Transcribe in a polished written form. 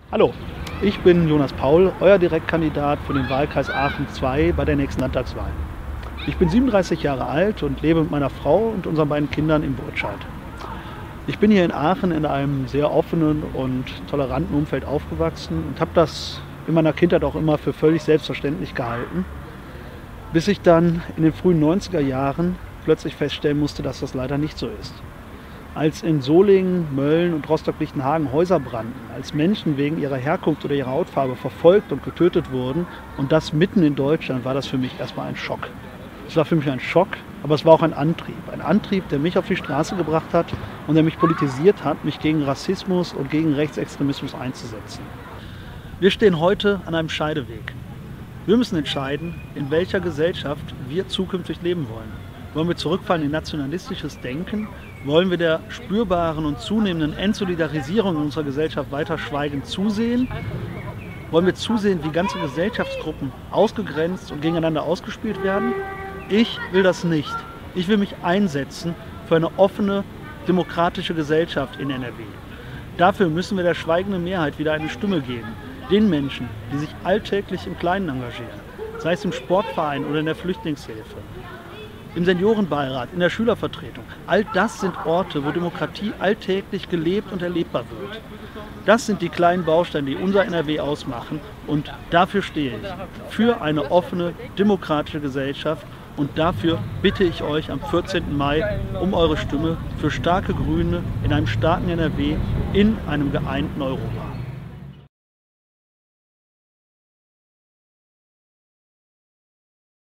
Hallo, ich bin Jonas Paul, euer Direktkandidat für den Wahlkreis Aachen II bei der nächsten Landtagswahl. Ich bin 37 Jahre alt und lebe mit meiner Frau und unseren beiden Kindern in Burtscheid. Ich bin hier in Aachen in einem sehr offenen und toleranten Umfeld aufgewachsen und habe das in meiner Kindheit auch immer für völlig selbstverständlich gehalten, bis ich dann in den frühen 90er Jahren plötzlich feststellen musste, dass das leider nicht so ist. Als in Solingen, Mölln und Rostock-Lichtenhagen Häuser brannten, als Menschen wegen ihrer Herkunft oder ihrer Hautfarbe verfolgt und getötet wurden und das mitten in Deutschland, war das für mich erstmal ein Schock. Es war für mich ein Schock, aber es war auch ein Antrieb, der mich auf die Straße gebracht hat und der mich politisiert hat, mich gegen Rassismus und gegen Rechtsextremismus einzusetzen. Wir stehen heute an einem Scheideweg. Wir müssen entscheiden, in welcher Gesellschaft wir zukünftig leben wollen. Wollen wir zurückfallen in nationalistisches Denken? Wollen wir der spürbaren und zunehmenden Entsolidarisierung in unserer Gesellschaft weiter schweigend zusehen? Wollen wir zusehen, wie ganze Gesellschaftsgruppen ausgegrenzt und gegeneinander ausgespielt werden? Ich will das nicht. Ich will mich einsetzen für eine offene, demokratische Gesellschaft in NRW. Dafür müssen wir der schweigenden Mehrheit wieder eine Stimme geben. Den Menschen, die sich alltäglich im Kleinen engagieren, sei es im Sportverein oder in der Flüchtlingshilfe, im Seniorenbeirat, in der Schülervertretung. All das sind Orte, wo Demokratie alltäglich gelebt und erlebbar wird. Das sind die kleinen Bausteine, die unser NRW ausmachen, und dafür stehe ich. Für eine offene, demokratische Gesellschaft, und dafür bitte ich euch am 14. Mai um eure Stimme für starke Grüne in einem starken NRW in einem geeinten Europa.